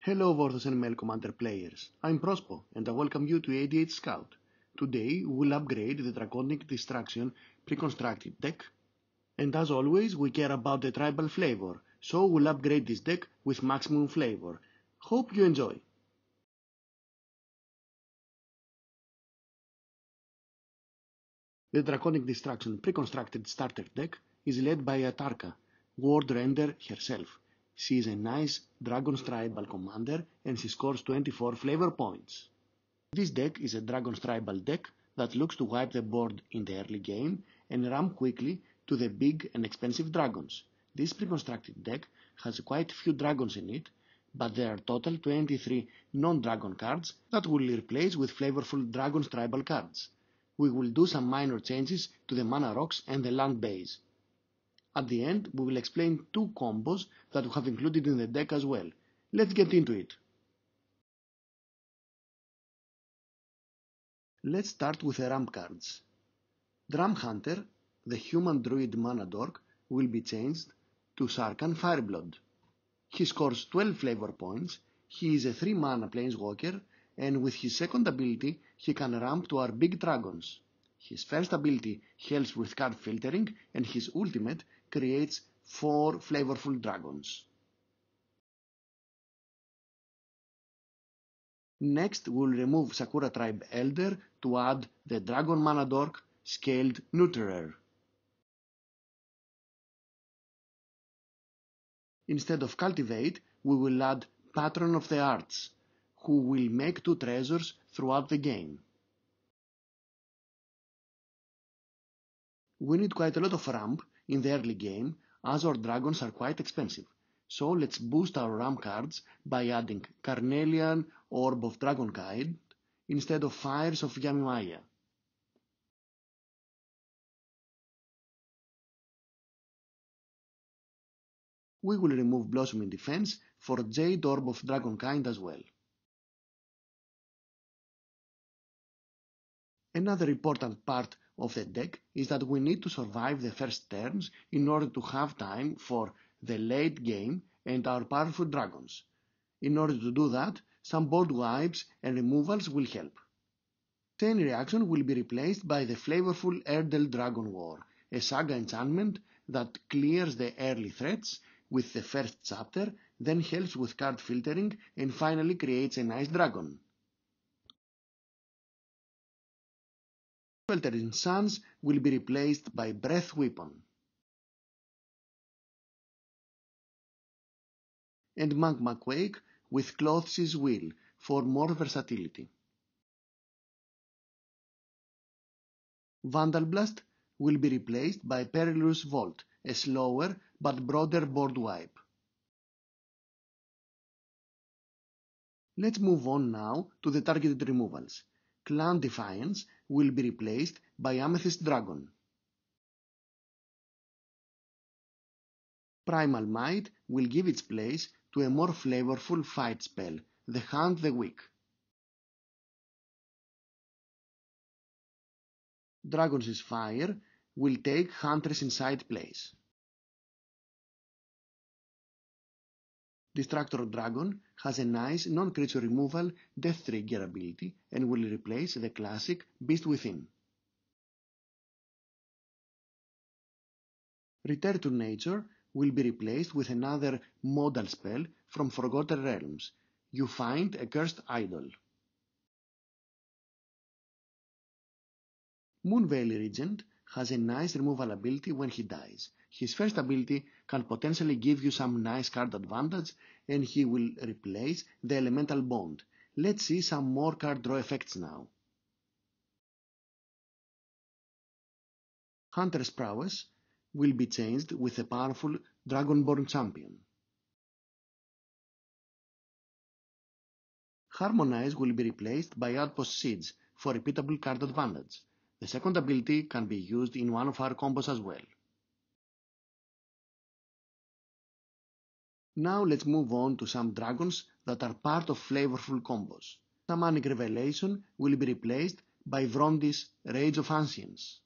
Hello Vorthos and Mail Commander players, I'm Prospo and I welcome you to EDH Scout. Today we'll upgrade the Draconic Distraction pre-constructed deck, and as always we care about the tribal flavor, so we'll upgrade this deck with maximum flavor. Hope you enjoy! The Draconic Distraction pre-constructed starter deck is led by Atarka, World Render herself. She is a nice Dragons Tribal commander and she scores 24 flavor points. This deck is a Dragons Tribal deck that looks to wipe the board in the early game and ramp quickly to the big and expensive dragons. This pre-constructed deck has quite few dragons in it, but there are total 23 non-dragon cards that will replace with flavorful Dragons Tribal cards. We will do some minor changes to the mana rocks and the land base. At the end, we will explain two combos that we have included in the deck as well. Let's get into it. Let's start with the ramp cards. Drum Hunter, the human druid mana dork, will be changed to Sarkhan Fireblood. He scores 12 flavor points, he is a 3 mana planeswalker, and with his second ability he can ramp to our big dragons. His first ability helps with card filtering, and his ultimate creates 4 flavorful dragons. Next, we'll remove Sakura Tribe Elder to add the Dragon Mana Dork Scaled Nutterer. Instead of Cultivate, we will add Patron of the Arts, who will make 2 treasures throughout the game. We need quite a lot of ramp in the early game, as our dragons are quite expensive. So let's boost our ramp cards by adding Carnelian Orb of Dragonkind instead of Fires of Yamimaya. We will remove Blossoming Defense for Jade Orb of Dragonkind as well. Another important part of the deck is that we need to survive the first turns in order to have time for the late game and our powerful dragons. In order to do that, some board wipes and removals will help. Chain Reaction will be replaced by the flavorful Erdel Dragon War, a saga enchantment that clears the early threats with the first chapter, then helps with card filtering and finally creates a nice dragon. Sweltering Suns will be replaced by Breath Weapon. And Magma Quake with Cloth's Will for more versatility. Vandal Blast will be replaced by Perilous Vault, a slower but broader board wipe. Let's move on now to the targeted removals. Clan Defiance will be replaced by Amethyst Dragon. Primal Might will give its place to a more flavorful fight spell, the Hunt the Weak. Dragon's Fire will take Huntress Insight place. Distractor Dragon has a nice non-creature removal Death Trigger ability and will replace the classic Beast Within. Return to Nature will be replaced with another modal spell from Forgotten Realms. You find a cursed idol. Moonveil Regent has a nice removal ability when he dies. His first ability can potentially give you some nice card advantage, and he will replace the Elemental Bond. Let's see some more card draw effects now. Hunter's Prowess will be changed with a powerful Dragonborn champion. Harmonize will be replaced by Outpost Siege for repeatable card advantage. The second ability can be used in one of our combos as well. Now let's move on to some dragons that are part of flavorful combos. Shamanic Revelation will be replaced by Vrondi's Rage of Ancients.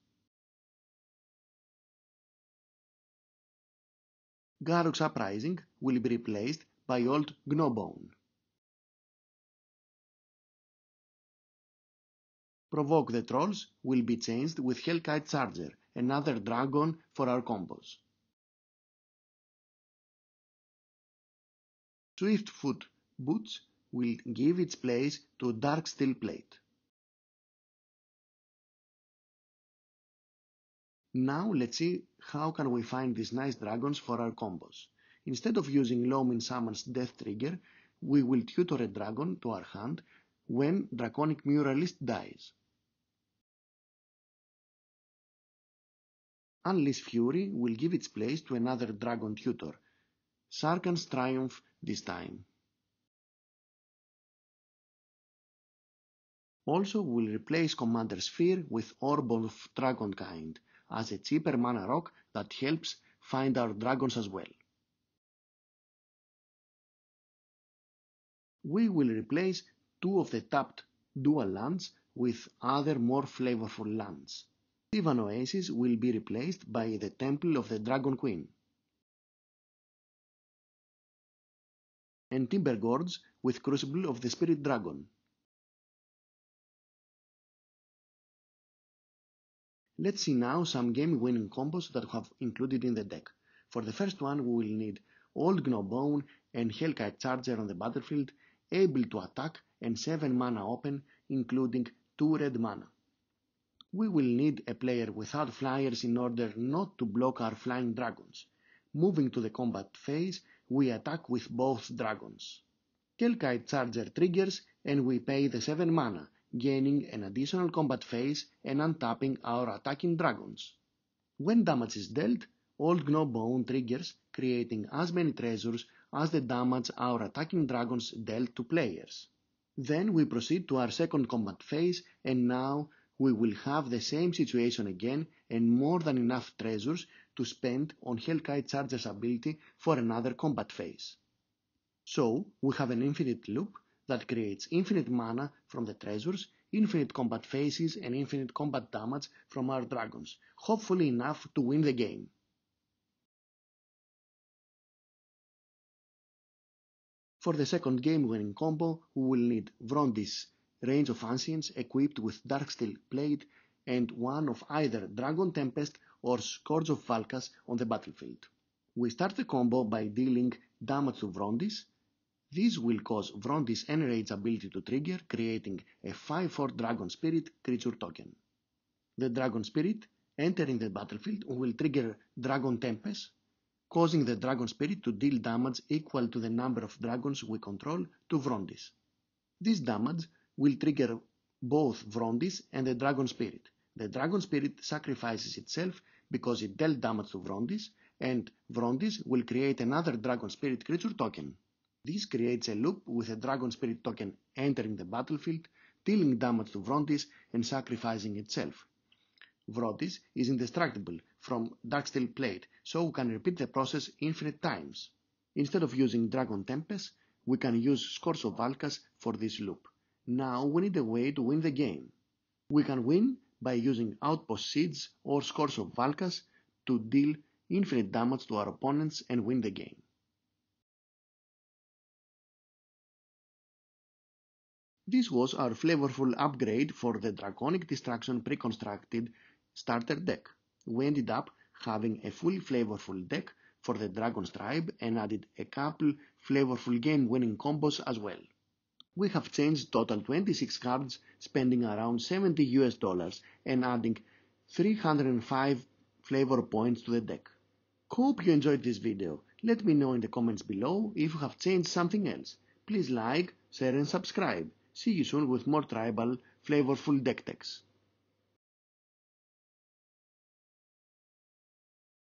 Garruk's Uprising will be replaced by Old Gnobone. Provoke the Trolls will be changed with Hellkite Charger, another dragon for our combos. Swiftfoot Boots will give its place to Dark Steel Plate. Now let's see how can we find these nice dragons for our combos. Instead of using Loam in Summon's Death Trigger, we will tutor a dragon to our hand when Draconic Muralist dies. Unleashed Fury will give its place to another dragon tutor, Sarkhan's Triumph this time. Also will replace Commander Sphere with Orb of Dragonkind as a cheaper mana rock that helps find our dragons as well. We will replace two of the tapped dual lands with other more flavorful lands. Sivan Oasis will be replaced by the Temple of the Dragon Queen. And Timber Gorge with Crucible of the Spirit Dragon. Let's see now some game-winning combos that we have included in the deck. For the first one, we will need Old Gnawbone and Hellkite Charger on the battlefield, able to attack and 7 mana open, including 2 red mana. We will need a player without flyers in order not to block our flying dragons. Moving to the combat phase, we attack with both dragons. Hellkite Charger triggers and we pay the 7 mana, gaining an additional combat phase and untapping our attacking dragons. When damage is dealt, Old Gnawbone triggers, creating as many treasures as the damage our attacking dragons dealt to players. Then we proceed to our second combat phase, and now we will have the same situation again and more than enough treasures to spend on Hellkite Charger's ability for another combat phase. So we have an infinite loop that creates infinite mana from the treasures, infinite combat phases and infinite combat damage from our dragons, hopefully enough to win the game. For the second game-winning combo, we will need Vrondis, Range of Ancients equipped with Darksteel Plate and one of either Dragon Tempest or Scourge of Valkas on the battlefield. We start the combo by dealing damage to Vrondis. This will cause Vrondis' Enrage ability to trigger, creating a 5/4 Dragon Spirit creature token. The Dragon Spirit, entering the battlefield, will trigger Dragon Tempest, causing the Dragon Spirit to deal damage equal to the number of dragons we control to Vrondis. This damage will trigger both Vrondis and the Dragon Spirit. The Dragon Spirit sacrifices itself because it dealt damage to Vrondis, and Vrondis will create another Dragon Spirit creature token. This creates a loop with a Dragon Spirit token entering the battlefield, dealing damage to Vrondis and sacrificing itself. Vrondis is indestructible from Darksteel Plate, so we can repeat the process infinite times. Instead of using Dragon Tempest, we can use Scourge of Valkas for this loop. Now we need a way to win the game. We can win by using Outpost Siege or Scourge of Valkas to deal infinite damage to our opponents and win the game. This was our flavorful upgrade for the Draconic Destruction pre-constructed starter deck. We ended up having a fully flavorful deck for the Dragons Tribe and added a couple flavorful game-winning combos as well. We have changed total 26 cards, spending around $70 and adding 305 flavor points to the deck. Hope you enjoyed this video. Let me know in the comments below if you have changed something else. Please like, share and subscribe. See you soon with more tribal, flavorful deck techs.